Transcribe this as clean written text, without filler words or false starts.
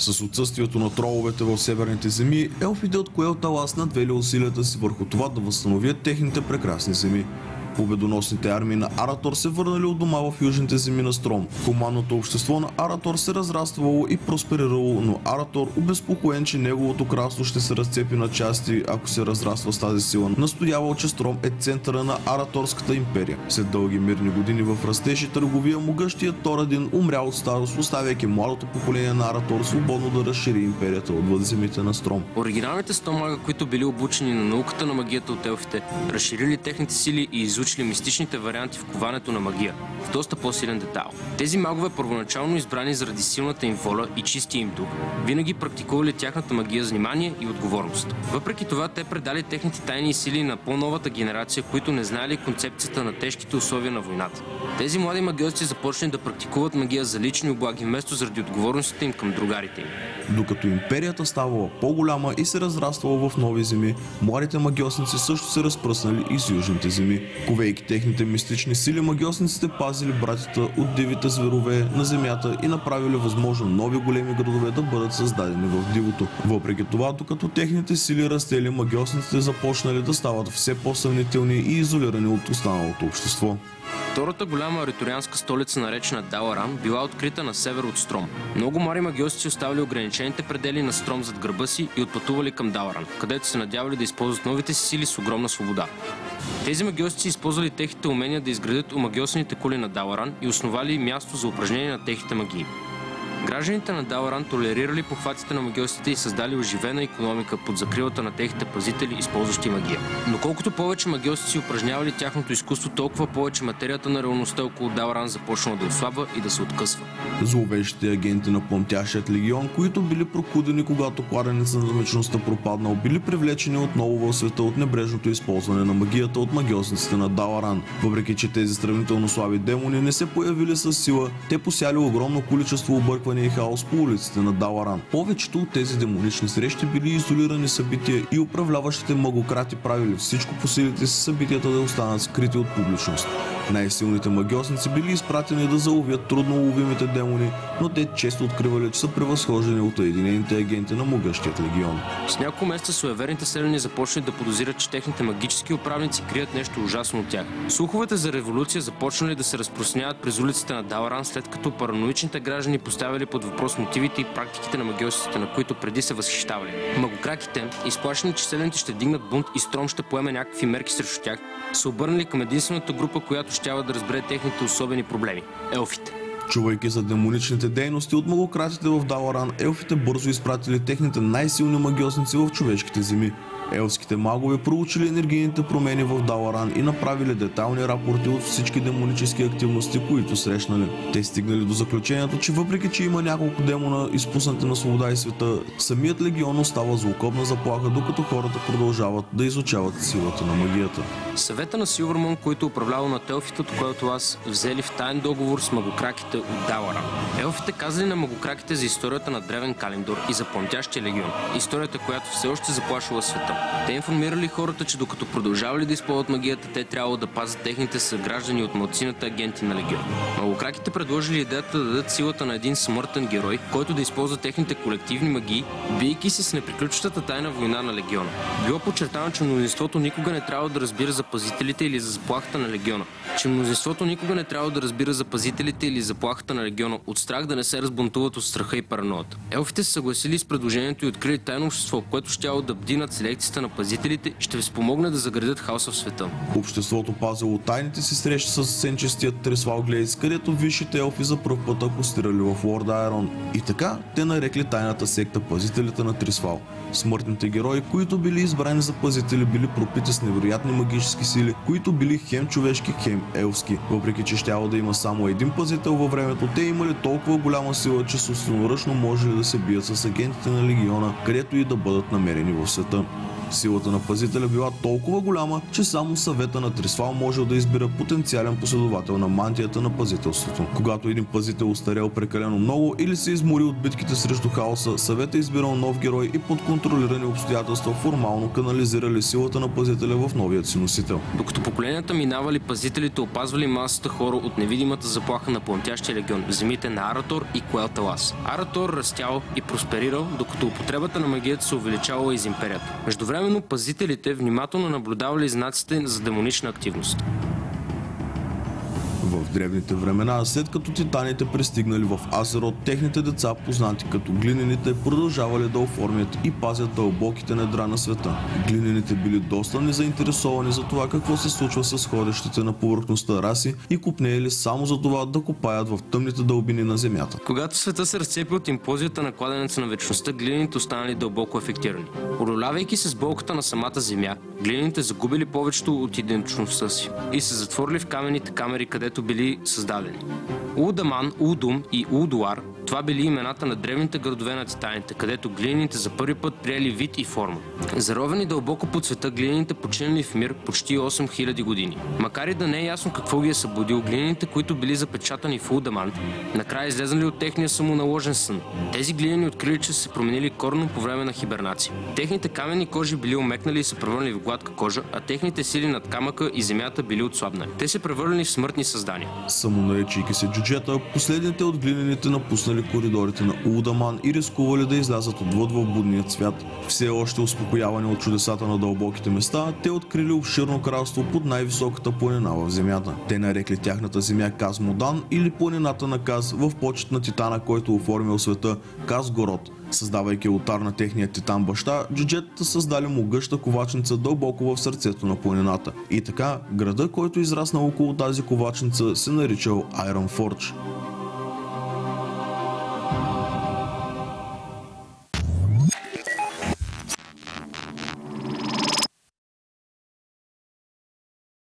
С отсъствието на троловете в северните земи, елфите от Куел'Талас надвели усилията си върху това да възстановят техните прекрасни земи. Победоносните армии на Аратор се върнали от дома в южните земи на Стром. Хуманното общество на Аратор се разраствало и просперирало, но Аратор, обезпокоен, че неговото кралство ще се разцепи на части, ако се разраства с тази сила, настоявал, че Стром е центъра на Араторската империя. След дълги мирни години в растеж и търговия, могъщият Торадин умрял от старост, оставяйки младото поколение на Аратор свободно да разшири империята отвъд земите на Стром. Оригиналните 100 мага, които били обучени на науката на магията от елфите, разширили техните сили и изучили мистичните варианти в коването на магия в доста по-силен детайл. Тези магове, първоначално избрани заради силната им воля и чистия им дух, винаги практикували тяхната магия с внимание и отговорност. Въпреки това, те предали техните тайни сили на по-новата генерация, които не знаели концепцията на тежките условия на войната. Тези млади магиосци започнали да практикуват магия за лични облаги, вместо заради отговорностите им към другарите им. Докато империята ставала по-голяма и се разраствала в нови земи, младите магиосници също се разпръснали из южните земи. Ковейки техните мистични сили, магиосниците пазили братята от дивите зверове на земята и направили възможно нови големи градове да бъдат създадени в дивото. Въпреки това, докато техните сили растели, магиосниците започнали да стават все по-съмнителни и изолирани от останалото общество. Втората голяма ариторианска столица, наречена Даларан, била открита на север от Стром. Много млади магиосци оставили ограничените предели на Стром зад гърба си и отпътували към Даларан, където се надявали да използват новите си сили с огромна свобода. Тези магиосци използвали техните умения да изградят омагиосените кули на Даларан и основали място за упражнение на техните магии. Гражданите на Даларан толерирали похватите на магиосите и създали оживена икономика под закрилата на техните пазители, използващи магия. Но колкото повече магиосци упражнявали тяхното изкуство, толкова повече материята на реалността около Даларан започнала да ослабва и да се откъсва. Зловещите агенти на Пламтящият легион, които били прокудени, когато кладенецът на вечността пропаднал, били привлечени отново в света от небрежното използване на магията от магиосниците на Даларан. Въпреки че тези сравнително слаби демони не се появили с сила, те посяли огромно количество объркване и хаос по улиците на Даларан. Повечето от тези демонични срещи били изолирани събития и управляващите магократи правили всичко по силите си събитията да останат скрити от публичност. Най-силните магиосници били изпратени да заловят трудно уловимите демони, но те често откривали, че са превъзхождани от единените агенти на могъщият легион. С няколко месеца суеверните селяни започнали да подозират, че техните магически управници крият нещо ужасно от тях. Слуховете за революция започнали да се разпространяват през улиците на Даларан, след като параноичните граждани поставили под въпрос мотивите и практиките на магиосите, на които преди се възхищавали. Магократите, изплашени, че селяните ще дигнат бунт и Стром ще поеме някакви мерки срещу тях, са обърнали към единствената група, която щяла да разбере техните особени проблеми – елфите. Чувайки за демоничните дейности от магократите в Даларан, елфите бързо изпратили техните най-силни магиосници в човешките земи. Елфските магове проучили енергийните промени в Даларан и направили детайлни рапорти от всички демонически активности, които срещнали. Те стигнали до заключението, че въпреки че има няколко демона изпуснати на свобода и света, самият легион остава злокобна заплаха, докато хората продължават да изучават силата на магията. Съвета на Силвърмън, който управлявал на елфите от Куел'Талас, взели в таен договор с магокраките от Даларан. Елфите казали на магокраките за историята на древен Калимдор и за Пламтящия легион, историята, която все още заплашила света. Те информирали хората, че докато продължавали да използват магията, те трябвало да пазят техните съграждани от малцината агенти на легион. Магокраките предложили идеята да дадат силата на един смъртен герой, който да използва техните колективни магии, биейки се с неприключващата тайна война на легиона. Било подчертано, че мнозинството никога не трябва да разбира за пазителите или за заплахата на легиона. От страх да не се разбунтуват от страха и параноята. Елфите се съгласили с предложението и открили тайно общество, което щяло да бди над селекцията на пазителите и ще ви спомогне да заградят хаоса в света. Обществото пазило тайните си срещи с сенчестият Трисвал Глейс, където висшите елфи за пръв път акостирали в Лорд Айрон. И така те нарекли тайната секта пазителите на Трисвал. Смъртните герои, които били избрани за пазители, били пропити с невероятни магически сили, които били хем човешки, хем елфски. Въпреки че щяло да има само един пазител във времето, те имали толкова голяма сила, че собственоръчно можели да се бият с агентите на легиона, където и да бъдат намерени в света. Силата на пазителя била толкова голяма, че само съвета на Трисвал можел да избира потенциален последовател на мантията на пазителството. Когато един пазител устарел прекалено много или се измори от битките срещу хаоса, съвета избирал нов герой и под контролирани обстоятелства формално канализирали силата на пазителя в новият си носител. Докато поколенията минавали, пазителите опазвали масата хора от невидимата заплаха на пламтящия легион, земите на Аратор и Куел'Талас. Аратор растял и просперирал, докато употребата на магията се увеличавала из империята. Междувременно пазителите внимателно наблюдавали знаците за демонична активност. В древните времена, след като титаните пристигнали в Азерот, техните деца, познати като глинените, продължавали да оформят и пазят дълбоките недра на света. Глинените били доста незаинтересовани за това какво се случва с ходещите на повърхността раси и копнеели само за това да копаят в тъмните дълбини на земята. Когато света се разцепи от имплозията на кладенеца на вечността, глините останали дълбоко афектирани. Одолявайки се с болката на самата земя, глините загубили повечето от идентичността си и се затворили в каменните камери, където били създадени. Улдаман, Улдум и Улдуар – това били имената на древните градове на титаните, където глините за първи път приели вид и форма. Заровени дълбоко под света, глините починали в мир почти 8000 години. Макар и да не е ясно какво ги е събудил, глините, които били запечатани в Улдаман, накрая излезнали от техния самоналожен сън. Тези глинени открили, че са се променили коренно по време на хибернация. Техните каменни кожи били омекнали и се превърнали в гладка кожа, а техните сили над камъка и земята били отслабнали. Те се превърнали в смъртни създания. Самонаречийки се джуджета, последните от глинените напуснали коридорите на Улдаман и рискували да излязат отвъд в будният свят. Все още успокоявани от чудесата на дълбоките места, те открили обширно кралство под най-високата планина в земята. Те нарекли тяхната земя Казмодан или планината на Каз в почет на титана, който оформил света Казгород. Създавайки олтар на техния титан баща, джуджетата създали могъща ковачница дълбоко в сърцето на планината. И така, града, който израснал около тази ковачница, се наричал Iron Forge.